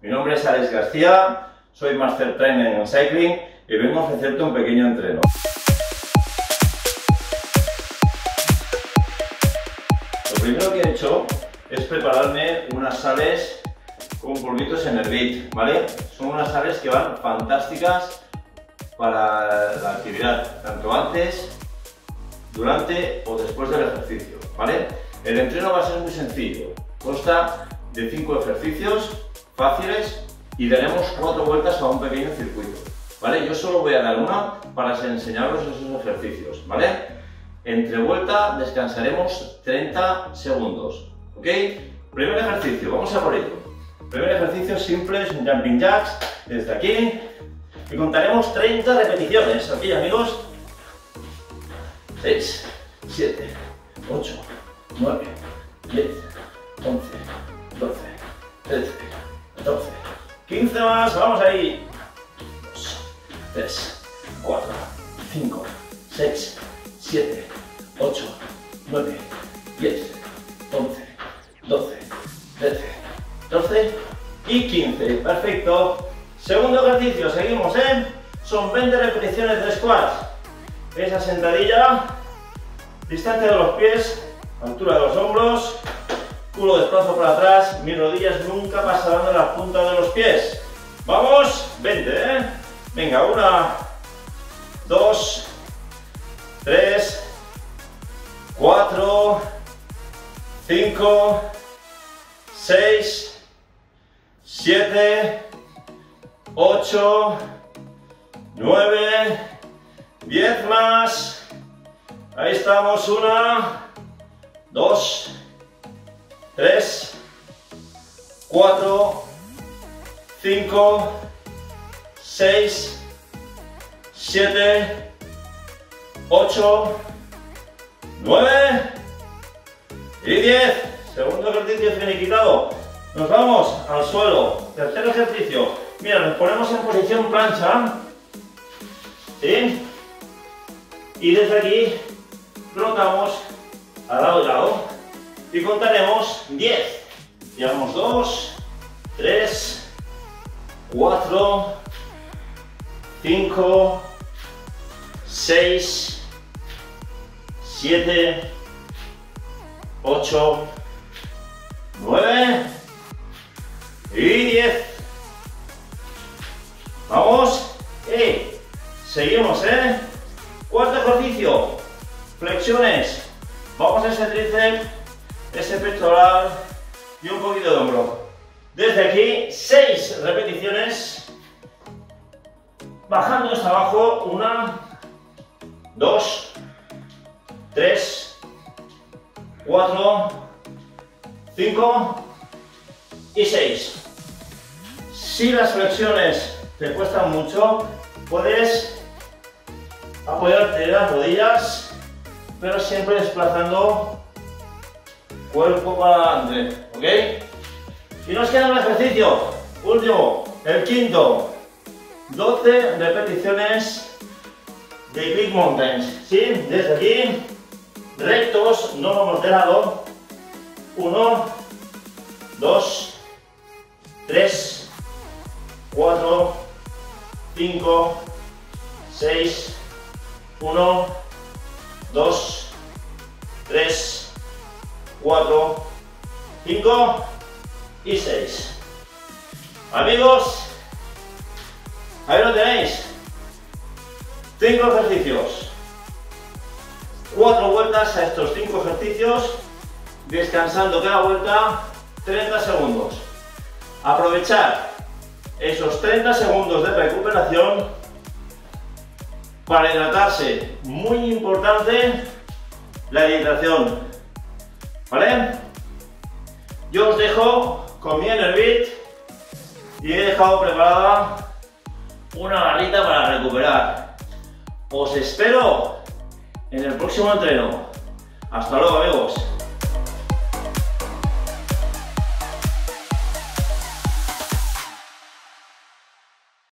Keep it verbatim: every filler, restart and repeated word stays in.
Mi nombre es Alex García, soy Master Trainer en Cycling y vengo a ofrecerte un pequeño entreno. Lo primero que he hecho es prepararme unas sales con polvitos Enervit, ¿vale? Son unas sales que van fantásticas para la actividad, tanto antes, durante o después del ejercicio, ¿vale? El entreno va a ser muy sencillo, consta de cinco ejercicios fáciles y daremos cuatro vueltas a un pequeño circuito, ¿vale? Yo solo voy a dar una para enseñaros esos ejercicios, ¿vale? Entre vuelta descansaremos treinta segundos, ¿ok? Primer ejercicio, vamos a por ello. Primer ejercicio simple es un jumping jacks desde aquí y contaremos treinta repeticiones, ¿ok, amigos? seis, siete, ocho, nueve, diez, once, doce, trece, catorce, quince más, vamos ahí. dos, tres, cuatro, cinco, seis, siete, ocho, nueve, diez, once, doce, trece, catorce y quince. Perfecto. Segundo ejercicio, seguimos, ¿eh? Son veinte repeticiones de squats. Esa sentadilla, distancia de los pies, altura de los hombros, culo desplazo para atrás, mis rodillas nunca pasarán de la punta de los pies. Vamos, veinte, ¿eh? Venga, una, dos, tres, cuatro, cinco, seis, siete, ocho, nueve, diez más. Ahí estamos, una, dos, tres, cuatro, cinco, seis, siete, ocho, nueve y diez. Segundo ejercicio finiquitado. Nos vamos al suelo. Tercer ejercicio. Mira, nos ponemos en posición plancha. ¿Sí? Y desde aquí rotamos a lado y lado y contaremos diez. Llevamos dos, tres, cuatro, cinco, seis, siete, ocho, nueve y diez. Vamos. Y seguimos, ¿eh? Cuarto ejercicio, flexiones. Vamos a ese tríceps, ese pectoral y un poquito de hombro. Desde aquí, seis repeticiones. Bajando hasta abajo, una, dos, tres, cuatro, cinco y seis. Si las flexiones te cuestan mucho, puedes apoyarte en las rodillas, pero siempre desplazando cuerpo para adelante, ¿ok? Y nos queda un ejercicio, último, el quinto, doce repeticiones de Big Mountains, ¿sí? Desde aquí, rectos, no vamos de lado, uno, dos, tres, cuatro, cinco, seis, uno, dos, tres, cuatro, cinco y seis. Amigos, ahí lo tenéis. cinco ejercicios. cuatro vueltas a estos cinco ejercicios, descansando cada vuelta treinta segundos. Aprovechar esos treinta segundos de recuperación para hidratarse. Muy importante la hidratación, ¿vale? Yo os dejo con mi Enervit y he dejado preparada una barrita para recuperar. Os espero en el próximo entreno. Hasta luego, amigos.